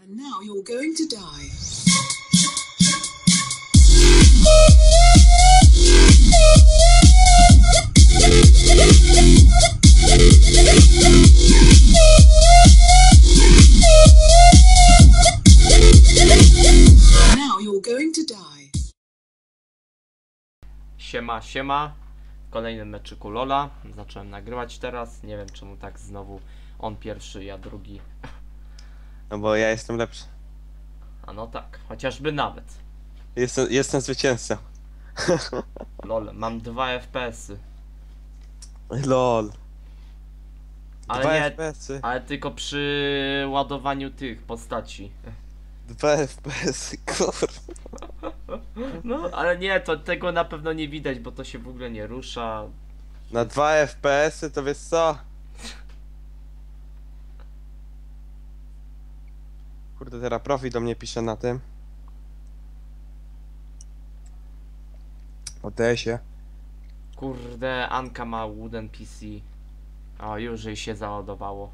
And now you're going to die. Now you're going to die. Siema, siema. Kolejny meczyku Lola. Zacząłem nagrywać teraz. Nie wiem czemu tak znowu on pierwszy, ja drugi. No bo ja jestem lepszy. A no tak, chociażby nawet. Jestem zwycięzcą. Lol, mam 2 FPS-y. LOL. Ale 2 nie, FPS-y. ale tylko przy ładowaniu tych postaci. 2 FPS-y, kurwa. No, ale nie, to tego na pewno nie widać, bo to się w ogóle nie rusza. Na 2 FPS-y to wiesz co? Kurde, teraz profi do mnie pisze na tym. O DS-ie. Kurde, Anka ma wooden PC. O, już jej się załadowało.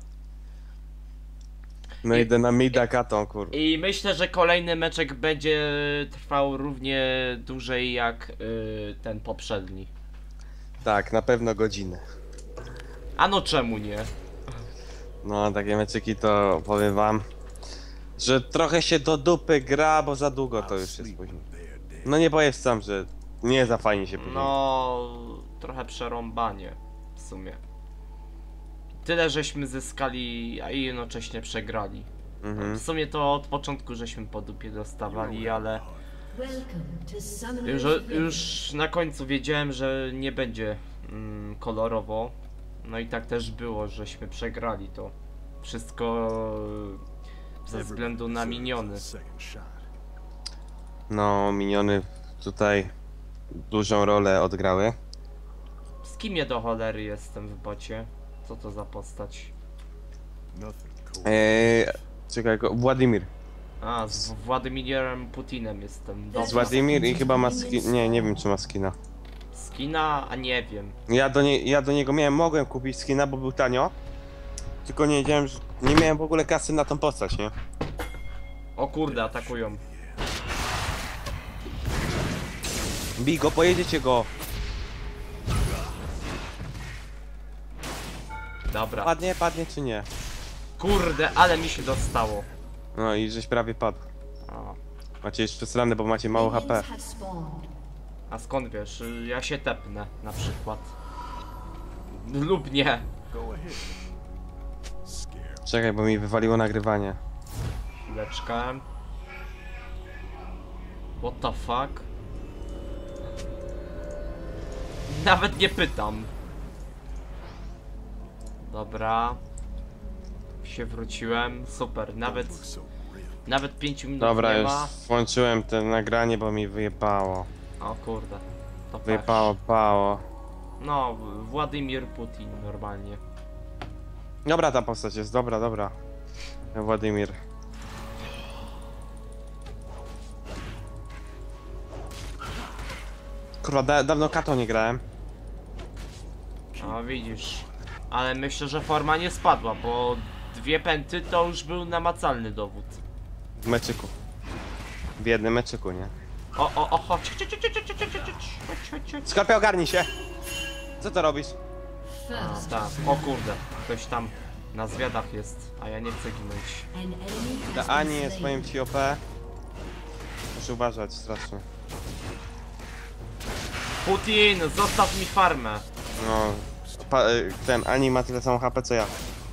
No idę na mida katą, kurwa. I myślę, że kolejny meczek będzie trwał równie dłużej jak ten poprzedni. Tak, na pewno godzinę. A no czemu nie? No, takie meczyki to powiem wam, że trochę się do dupy gra, bo za długo to już jest później. No nie powiem sam, że nie za fajnie się później. No, trochę przerąbanie w sumie. Tyle żeśmy zyskali, a i jednocześnie przegrali. W sumie to od początku żeśmy po dupie dostawali, ale już na końcu wiedziałem, że nie będzie kolorowo. No i tak też było, żeśmy przegrali to. Wszystko ze względu na miniony. No, miniony tutaj dużą rolę odgrały. Z kim ja do cholery jestem w bocie? Co to za postać? Czekaj, Władimir. A, z Władimirem Putinem jestem. Z Władimir i chyba ma skin... Nie wiem czy ma skina. Skina? A nie wiem. Ja do niego mogłem kupić skina, bo był tanio. Tylko nie wiedziałem, że nie miałem w ogóle kasy na tą postać, nie? O kurde, atakują. Bij go, pojedziecie go! Dobra. Padnie czy nie? Kurde, ale mi się dostało. No i żeś prawie padł. O. Macie jeszcze srane, bo macie mało HP. A skąd wiesz? Ja się tepnę na przykład. Lub nie. Czekaj, bo mi wywaliło nagrywanie. Chwileczkę. What the fuck? Nawet nie pytam. Dobra. Się wróciłem. Super. Nawet 5 minut Dobra, nie już ma. włączyłem to nagranie, bo mi wyjebało. O kurde. To Wyjebało, pało. No, Władimir Putin normalnie. Dobra ta postać jest, dobra. Władimir. Kurwa, dawno katą nie grałem. No widzisz. Ale myślę, że forma nie spadła, bo 2 pęty to już był namacalny dowód. W meczyku. W jednym meczyku, nie? O, chodź. Skorpio, ogarnij się! Co to robisz? A, tak. O kurde, ktoś tam na zwiadach jest, a ja nie chcę ginąć. Ta Ani jest moim ci OP. Muszę uważać strasznie. Putin, zostaw mi farmę. No, ten Ani ma tyle samo HP co ja.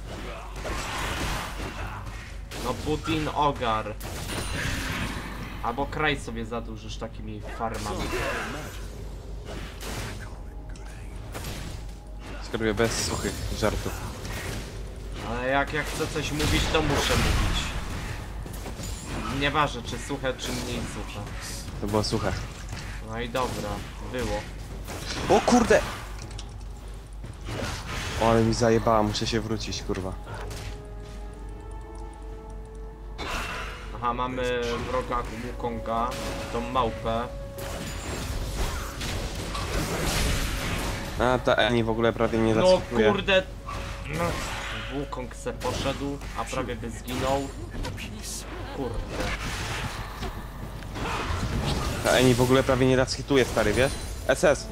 No Putin ogar. Albo kraj sobie zadłużysz takimi farmami. Skrobię bez suchych żartów. Ale jak chcę coś mówić, to muszę mówić. Nieważne czy suche, czy mniej suche. To było suche. No i dobra, było. O kurde! O, ale mi zajebała, muszę się wrócić, kurwa. Aha, mamy wroga Wukonga, tą małpę. A ta Ani w ogóle prawie nie No zaskakuje. kurde. No, Wukong se poszedł, a prawie by zginął. Kurde. A Eni w ogóle prawie nie raz hituje, stary, wiesz? SS.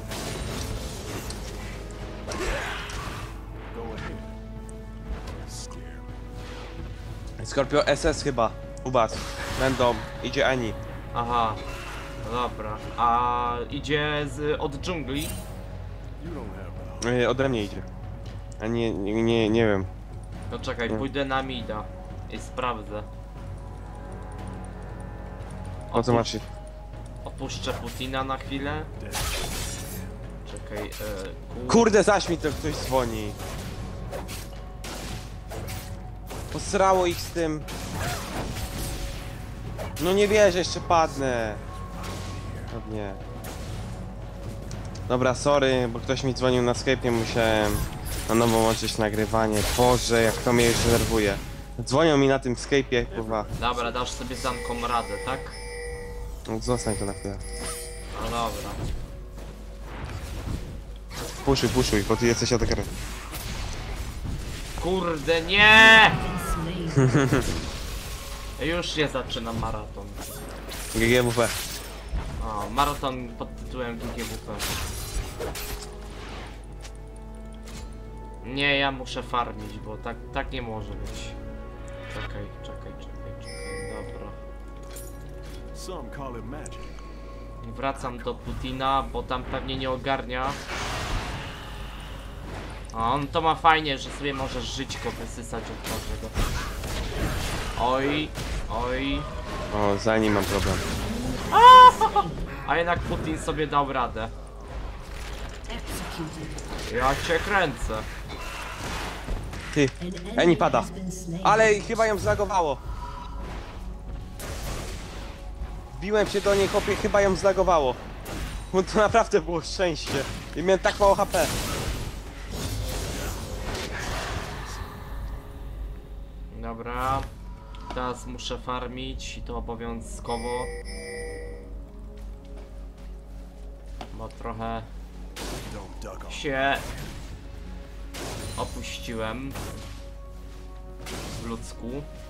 Scorpio SS chyba. U was. Będą. Idzie Eni. Aha. No dobra. A idzie od dżungli? Ode mnie idzie. A nie wiem. No czekaj, pójdę na mida i sprawdzę. O co masz? Opuszczę Putina na chwilę. Czekaj, Kurde, zaś mi to ktoś dzwoni. Posrało ich z tym. No nie wierzę, jeszcze padnę. Pewnie. Dobra, sorry, bo ktoś mi dzwonił na Skype'ie, musiałem na nowo łączyć nagrywanie. Boże, jak to mnie już denerwuje. Dzwonią mi na tym Skype'ie, kurwa. Dobra, dasz sobie z Anką radę, tak? No, zostań to na chwilę. No dobra. Puszuj, bo ty jesteś od gry. Kurde, nie! Już nie zaczynam maraton. GGWP. O, maraton pod tytułem GGWP. Nie, ja muszę farmić, bo tak nie może być. Czekaj, dobra. Wracam do Putina, bo tam pewnie nie ogarnia. A on to ma fajnie, że sobie możesz żyćko wysysać od każdego. Oj. O, za nim mam problem. A jednak Putin sobie dał radę. Ja cię kręcę. Ty, Eni pada. Ale chyba ją zlagowało. Biłem się do niej, chłopie, chyba ją zlagowało. Bo to naprawdę było szczęście. I miałem tak mało HP. Dobra. Teraz muszę farmić i to obowiązkowo. Bo trochę się opuściłem w ludzku.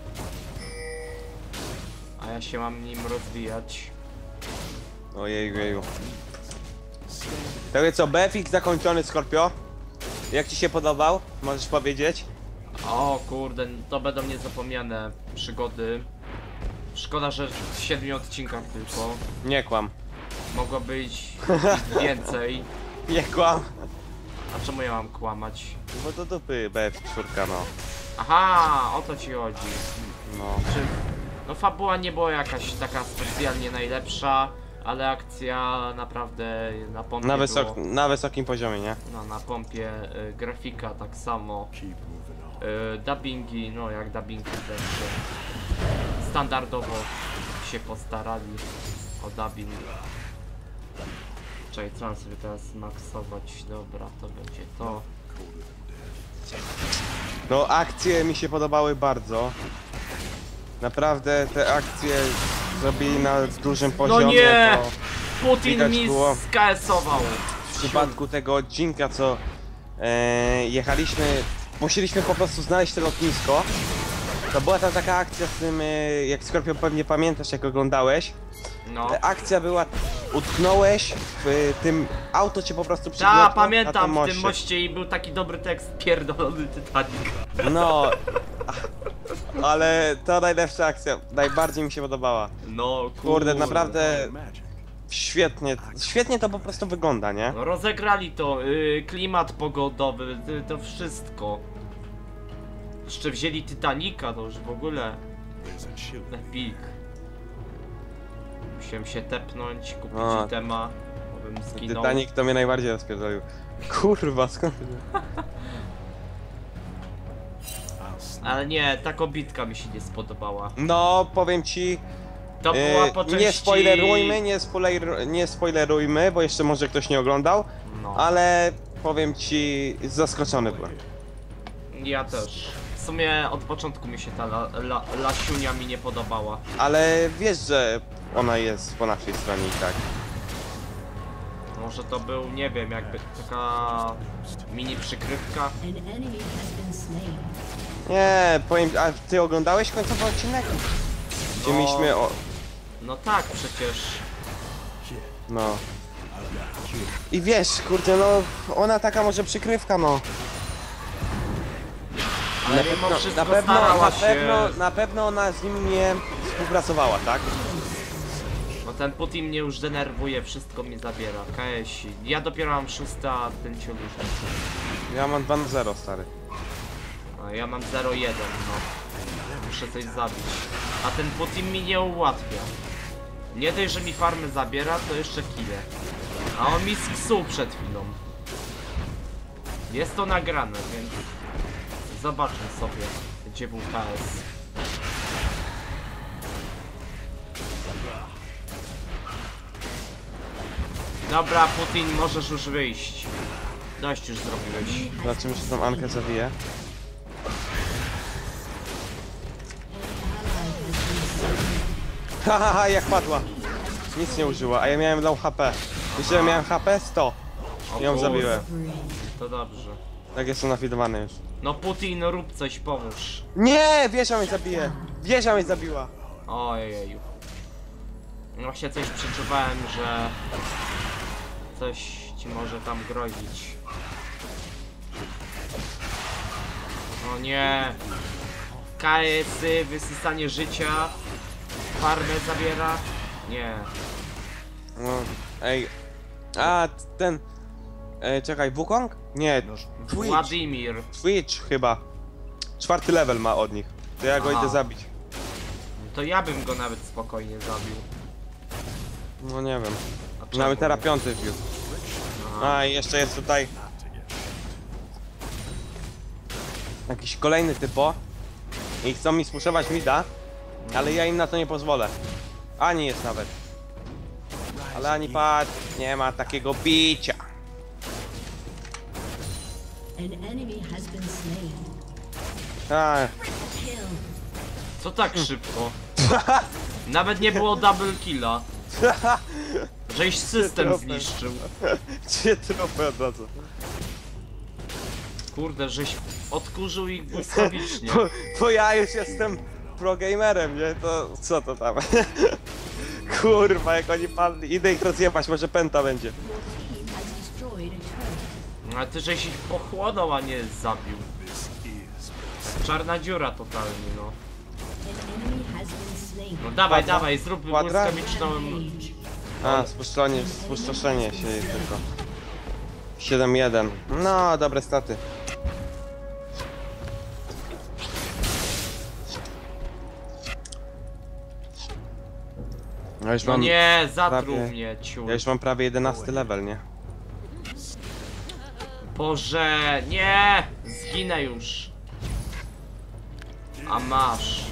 A ja się mam nim rozwijać. Ojeju. To co, BFX zakończony, Scorpio? Jak ci się podobał? Możesz powiedzieć? O kurde, to będą niezapomniane przygody. Szkoda, że w 7 odcinkach tylko. Nie kłam. Mogło być więcej. Nie kłam. A czemu ja mam kłamać? Bo to dupy BF4, no. Aha, o to ci chodzi. No. No fabuła nie była jakaś taka specjalnie najlepsza, ale akcja naprawdę na pompie było. Na wysokim poziomie, nie? No na pompie, grafika tak samo. Dubbingi, no jak dubbingi też standardowo się postarali o dubbing. Czekaj, trzeba sobie teraz maksować, dobra, to będzie to. No, akcje mi się podobały bardzo. Naprawdę te akcje zrobili na dużym poziomie. No nie! Bo Putin widać mi było skS-ował! w przypadku tego odcinka, co jechaliśmy, musieliśmy po prostu znaleźć to lotnisko. To była tam taka akcja z tym, jak Scorpio pewnie pamiętasz, jak oglądałeś. No. Akcja była, utknąłeś w tym, auto cię po prostu przygniotło Tak, pamiętam, na w tym moście i był taki dobry tekst, pierdolony Titanic. No, ale to najlepsza akcja, najbardziej mi się podobała. No Kurde, naprawdę świetnie to po prostu wygląda, nie? No, rozegrali to, klimat pogodowy, to wszystko. Jeszcze wzięli Titanica, to już w ogóle epik. Musiałem się tepnąć, kupić O. itema, bo bym zginął. Titanic to mnie najbardziej rozpierdolił. Kurwa, skąd? Ale nie, ta kobitka mi się nie spodobała. No, powiem ci, To była po części... nie spoilerujmy, bo jeszcze może ktoś nie oglądał, No, ale powiem ci, zaskoczony byłem. ja też. W sumie od początku mi się ta lasiunia mi nie podobała. Ale wiesz, że ona jest po naszej stronie i tak. Może to był, nie wiem, jakby taka mini przykrywka. Nie, powiem, a ty oglądałeś końcowy odcinek? Gdzie mieliśmy o... No tak, przecież. No. I wiesz, kurde, no... Ona taka może przykrywka, no. Ale mimo wszystko starała się. Na pewno ona z nim nie współpracowała, tak? No ten Putin mnie już denerwuje, wszystko mi zabiera. KS. Ja dopiero mam 6, a ten ciul już. Ja mam 2-0, stary. A ja mam 0-1, no. Muszę coś zabić. A ten Putin mi nie ułatwia. Nie dość, że mi farmę zabiera, to jeszcze killę. A on mi sksuł przed chwilą. Jest to nagrane, więc zobaczmy sobie, gdzie był KS. Dobra, Putin, możesz już wyjść. Dość już zrobiłeś. Zobaczymy, czy tą Ankę zabiję. Hahaha, jak padła. Nic nie użyła, a ja miałem low HP. Jeszcze miałem HP 100. I ją kurde. zabiłem. To dobrze. Tak jestem nafidowany już. No Putin, rób coś, pomóż. Nie! Wieża mnie zabije! Wieża mnie zabiła! Ojeju. No właśnie coś przeczuwałem, że coś ci może tam grozić. O nie. KS-y, wysysanie życia. Farmę zabiera. Nie. No, ej. A, ten... czekaj, Wukong? Nie, Twitch. Władimir. Twitch chyba. 4. level ma od nich. To ja go Aha. idę zabić. To ja bym go nawet spokojnie zabił. No nie wiem. A czemu Nawet teraz nie? 5. wbił. Aha. A i jeszcze jest tutaj... jakiś kolejny typo. I chcą mi spuszować mida. Ale ja im na to nie pozwolę. Ani jest nawet. Ale ani patrz, nie ma takiego bicia. An enemy has been slain. Tak. Kill. Co tak szybko? Nawet nie było double killa. Żeś system Tropy. zniszczył. 3 tropy od razu. Kurde, żeś odkurzył ich błyskawicznie. Bo ja już jestem pro gamerem, nie? To co to tam? Kurwa, jak oni padli. Idę ich rozjebać, może penta będzie. Your team has destroyed a turret. Ale ty żeś ich pochłonął, a nie zabił. Czarna dziura totalnie, no. An enemy has been slain. No dawaj, Kwadra? dawaj, zrób Kwadra? błyskawiczną... A, spustoszenie się tylko. 7-1. No, dobre staty. Ja już No mam, nie, zatruł prawie- mnie, ciul. ja już mam prawie 11 level, nie? Boże, nie! Zginę już. A masz.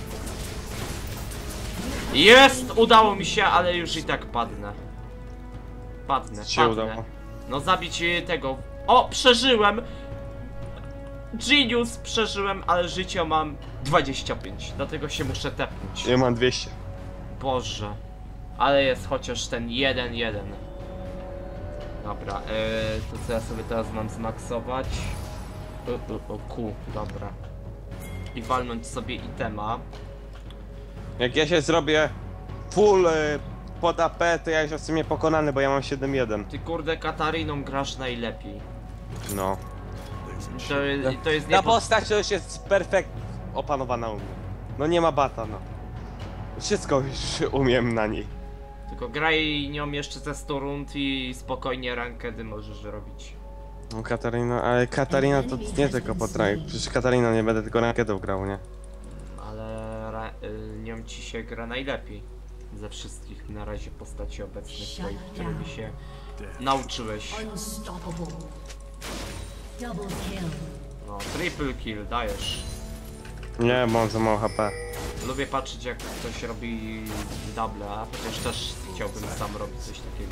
Jest! Udało mi się, ale już i tak padnę. Padnę, Co się padnę. udało? No zabić tego... O, przeżyłem! Genius, przeżyłem, ale życia mam 25. Dlatego się muszę tepnąć. Ja mam 200. Boże. Ale jest chociaż ten 1-1. Dobra, to co ja sobie teraz mam zmaksować? Q, dobra. I walnąć sobie itema. Jak ja się zrobię full pod AP, to ja już jestem niepokonany, bo ja mam 7-1. Ty kurde Katariną grasz najlepiej. No. To jest Ta postać to już jest perfekt opanowana u mnie. No nie ma bata, no. Wszystko już umiem na niej. Tylko graj nią jeszcze ze 100 rund i spokojnie rankedy możesz robić. No Katarina, ale Katarina to nie tylko potrafi. Przecież Katarina nie będę tylko rankedów grał, nie? Ale nią ci się gra najlepiej. Ze wszystkich na razie postaci obecnych twoich, którymi się nauczyłeś. Unstoppable. Double kill. No, triple kill, dajesz. Nie, bo mam za mało HP. Lubię patrzeć jak ktoś robi double, a chociaż też chciałbym sam robić coś takiego.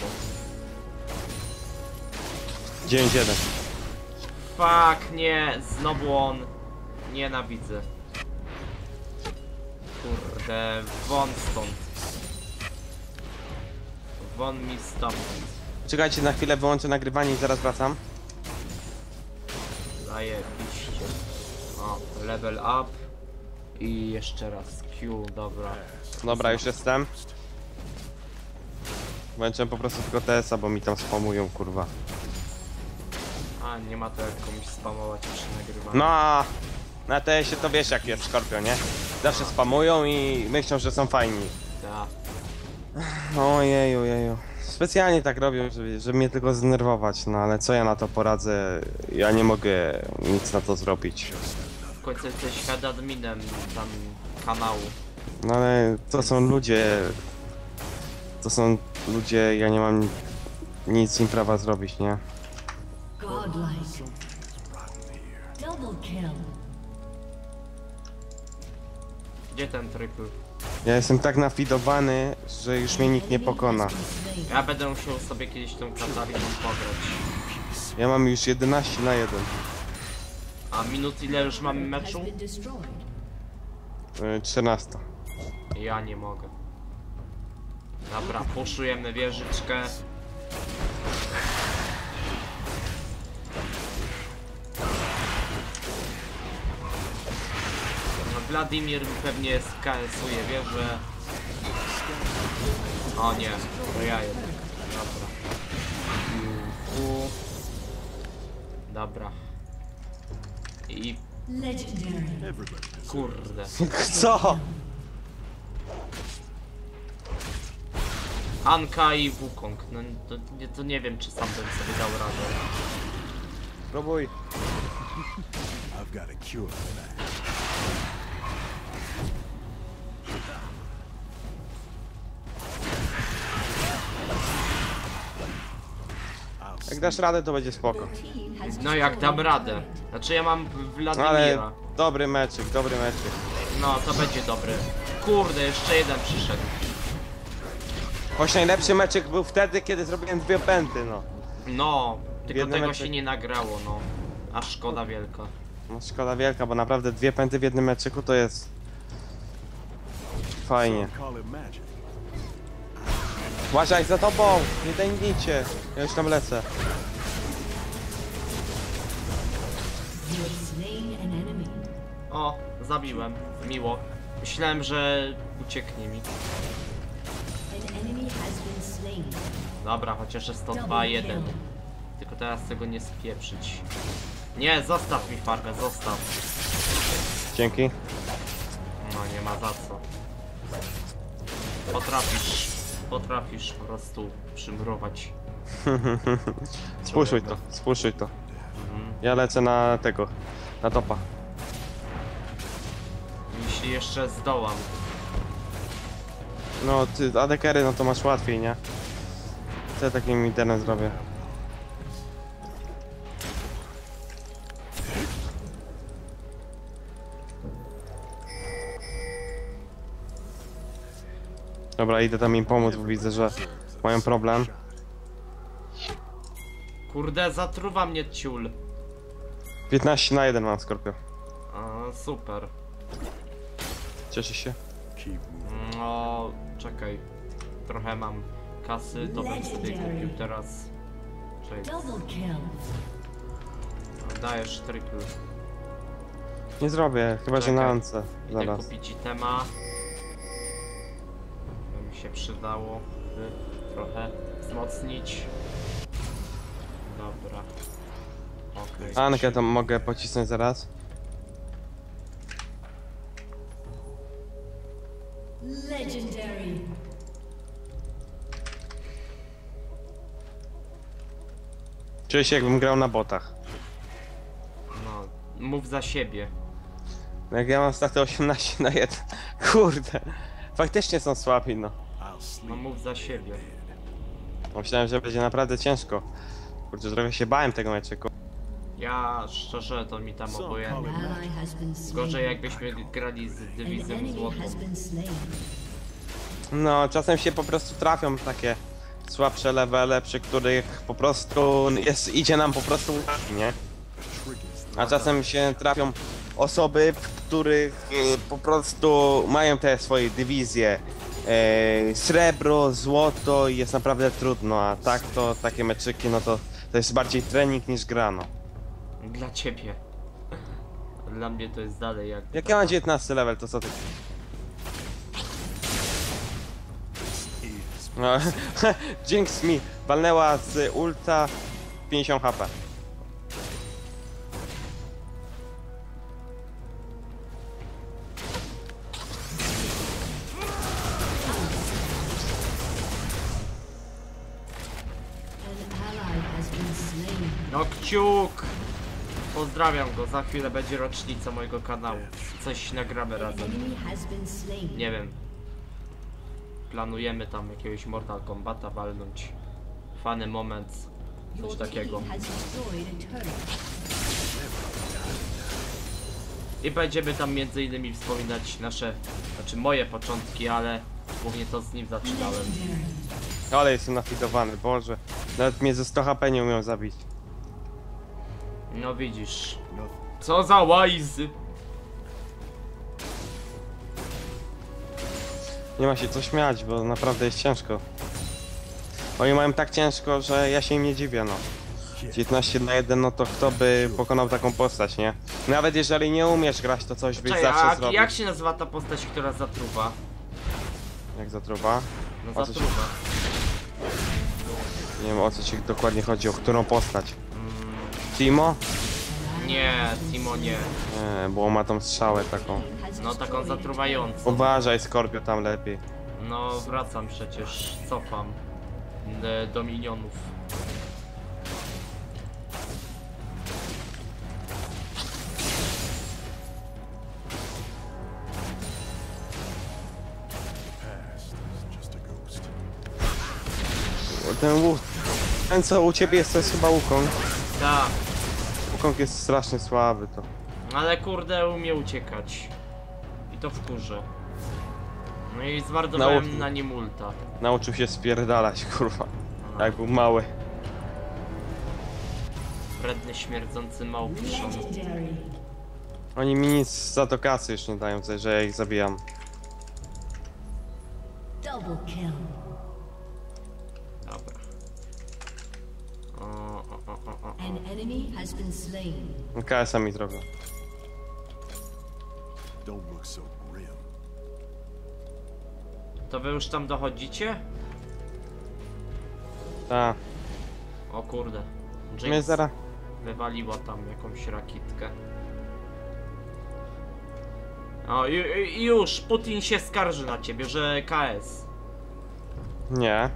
9-1. Fuck, nie, znowu on. Nienawidzę. Kurde, won stąd. Won mi stamtąd. Czekajcie, na chwilę wyłączę nagrywanie i zaraz wracam. Zajebiście. O, level up. I jeszcze raz Q, dobra. Dobra, już jestem. Włączyłem po prostu tylko TS-a, bo mi tam spamują, kurwa. A, nie ma to jak komuś spamować przy nagrywaniu. No, na TS-ie to wiesz jak jest Skorpio, nie? Zawsze spamują i myślą, że są fajni. Ta. Ojeju, ojeju. Specjalnie tak robią, żeby mnie tylko zdenerwować, no ale co ja na to poradzę? Ja nie mogę nic na to zrobić. W końcu jesteś head adminem tam kanału. No ale to są ludzie... To są ludzie, ja nie mam nic im prawa zrobić, nie? Godlike. Double kill. Gdzie ten triple? Ja jestem tak nafidowany, że już mnie nikt nie pokona. Ja będę musiał sobie kiedyś tą Katariną pograć. Ja mam już 11 na 1. A minut ile już mamy Has meczu? been destroyed. 14. Ja nie mogę. Dobra, puszujemy wieżyczkę. No, Wladimir pewnie skasuje wieżę. O nie, to ja jednak. Dobra. Dobra. I Legendary. kurde. Co? Anka i Wukong. No to nie wiem, czy sam bym sobie dał radę. Próbuj. I've got a cure for that. Jak dasz radę, to będzie spoko. Team has No jak dam radę. Znaczy ja mam Wladimira. Ale dobry meczyk, dobry meczyk. No to będzie dobry. Kurde, jeszcze jeden przyszedł. Choć najlepszy meczyk był wtedy, kiedy zrobiłem 2 pęty, no. No, tylko Jednym tego meczek. się nie nagrało, no. A szkoda wielka. No szkoda wielka, bo naprawdę 2 pęty w jednym meczyku to jest... Fajnie. Call it magic. Uważaj, za tobą! Nie dajnijcie! Ja już tam lecę. You have slain an enemy. O, zabiłem. Miło. Myślałem, że ucieknie mi. An enemy has been slain. Dobra, chociaż jest to 2-1. Tylko teraz tego nie spieprzyć. Nie, zostaw mi farmę, zostaw. Dzięki. No nie ma za co. Potrafisz po prostu przymrować. Spuszuj to, spuszuj to. Ja lecę na tego, na topa. Jeśli jeszcze zdołam. No ty, adekery, no to masz łatwiej, nie? Co ja takim internet zrobię? Dobra, idę tam im pomóc, bo widzę, że mają problem. Kurde, zatruwa mnie ciul. 15 na 1 mam, Skorpio. A, super. Cieszę się. Keep moving. No, czekaj. Trochę mam kasy, to bym sobie kupił teraz. Czekaj, Double kill. dajesz triple. Nie zrobię, chyba że na Czekaj. ance. Idę Zaraz. kupić itema. To mi się przydało, by trochę wzmocnić. Dobra. Okej. Ankę to mogę pocisnąć zaraz. Legendary. Czuję się jakbym grał na botach. No, mów za siebie. Jak ja mam staty 18 na 1. Kurde. Faktycznie są słabi, no. I'll sleep. No mów za siebie. Myślałem, że będzie naprawdę ciężko. Kurde, trochę się bałem tego meczyku. Ja szczerze to mi tam obojętnie. An ally has been slain. Gorzej jakbyśmy grali z An dywizją enemy złotą. has been slain. No, czasem się po prostu trafią takie słabsze levele, przy których po prostu idzie nam po prostu łatwiej, nie? A czasem się trafią osoby, w których po prostu mają te swoje dywizje. Srebro, złoto i jest naprawdę trudno, a tak to takie meczyki, no to jest bardziej trening niż gra, no. Dla ciebie. Dla mnie to jest dalej jak... Jak ja mam 19 level, to co ty? No, Jinx mi walnęła z ulta 50 HP. An ally has been slain. No kciuk! Pozdrawiam go, za chwilę będzie rocznica mojego kanału. Coś nagramy An razem. enemy has been slain. Nie wiem. Planujemy tam jakiegoś Mortal Kombata walnąć. Funny moments. Coś Your takiego. team has destroyed a turret. I będziemy tam między innymi wspominać nasze, znaczy moje początki, ale głównie to z nim zaczynałem. Legendary. Ale jestem nafidowany, Boże. Nawet mnie ze 100 HP nie umiał zabić. No widzisz. Nothing. Co za łajzy! Nie ma się co śmiać, bo naprawdę jest ciężko. Oni mają tak ciężko, że ja się im nie dziwię, no. 19 na 1, no to kto by pokonał taką postać, nie? Nawet jeżeli nie umiesz grać, to coś byś Czekaj, zawsze a zrobił. jak się nazywa ta postać, która zatruwa? Jak zatruwa? No O co ci- zatruwa. Nie wiem o co ci dokładnie chodzi, o którą postać. Timo? Nie, Timo nie. Nie, bo on ma tą strzałę taką. Has No taką destroyed a zatruwającą. Uważaj, Skorpio, tam lepiej. No wracam przecież, cofam do minionów. Past is just a ghost. Ten łuk... Ten co u ciebie jest, to jest chyba Wukong. Tak, Wukong jest strasznie słaby, to. ale kurde umie uciekać. I to wkurzę. No i zmarnowałem Nauczył. na nim ulta. Nauczył się spierdalać, kurwa. Jak był mały. Wredny, śmierdzący małpiszon. legendary. Oni mi nic za to kasy już nie dają, że ja ich zabijam. Double kill. Dobra. O. An enemy has been slain. KS-a mi zrobią. Don't look so grim. To wy już tam dochodzicie? Ta. O kurde. Mnie Jinx zaraz... wywaliła tam jakąś rakitkę. O, i już, Putin się skarży na ciebie, że KS. Nie.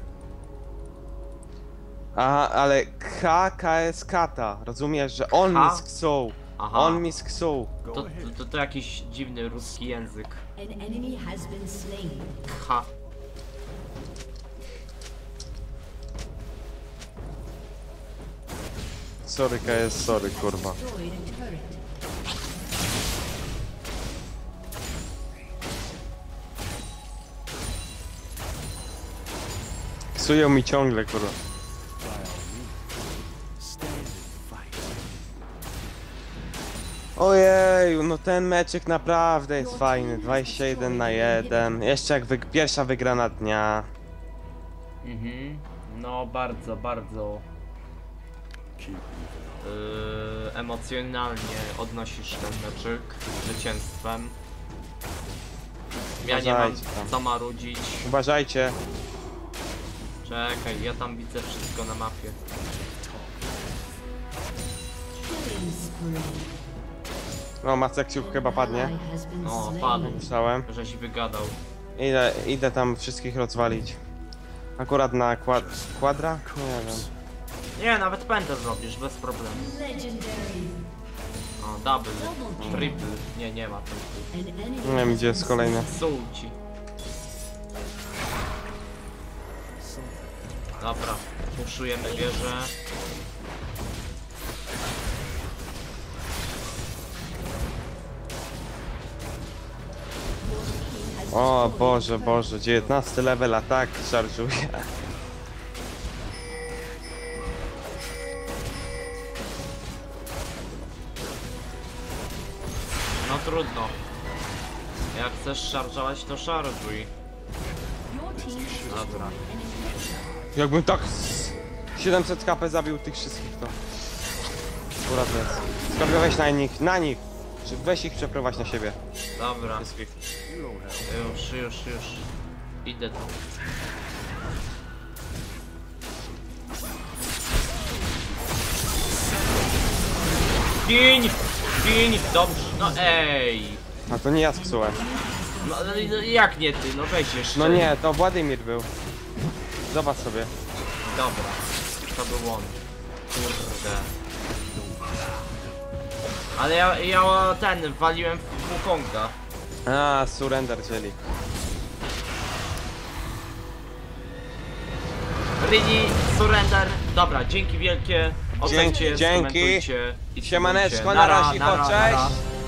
Aha, ale KS Kata. Rozumiesz, że on K? mi sksuł. Aha. On mi sksuł. Go To, ahead. to jakiś dziwny ruski język. An enemy has been slain. Ha. Sorry KS, sorry kurwa. Destroyed a turret. Ksują mi ciągle, kurwa. By all means, stand and fight. Ojeju, no ten meczek naprawdę jest fajny. 21 na 1. Jeszcze jak pierwsza wygrana dnia. Mhm. No bardzo, bardzo Keep moving on. emocjonalnie odnosisz ten meczyk zwycięstwem. Ja nie mam Uważajcie tam. co marudzić. Uważajcie. Czekaj, ja tam widzę wszystko na mapie. Killing spree. No, Maceksiuk chyba padnie. Ally has been O, slain. padł. Myślałem. Żeś wygadał. Idę tam wszystkich rozwalić. Akurat na kwadra? Nie wiem. Nie, nawet pętę zrobisz, bez problemu. Legendary. O, double, triple. Nie ma triple. An enemy Nie wiem, has gdzie jest been kolejny. Sułci. Dobra, puszujemy wieżę. O Boże, Boże, 19 level atak szarżuje. No trudno. Jak chcesz szarżować, to szarżuj. Your team has Dobra. an inhibitor. Jakbym tak z 700 KP zabił tych wszystkich, to... Akurat jest. Skorpio, weź na nich, na nich! Czy weź ich przeprowadź na siebie. Dobra, Wszystkich. już. Idę tu. Gin! Dobrze, no ej! A to nie ja sksułem. No ale jak nie ty, no weź jeszcze. No nie, to Władimir był. Zobacz sobie. Dobra, to był on. Kurde. Ale ja ten, waliłem w Wukonga. A, surrender, czyli. Really, surrender. Dobra, dzięki wielkie. Ocencie, Dzięki. skomentujcie i Siemaneczko, subujcie. na razie, cześć. nara.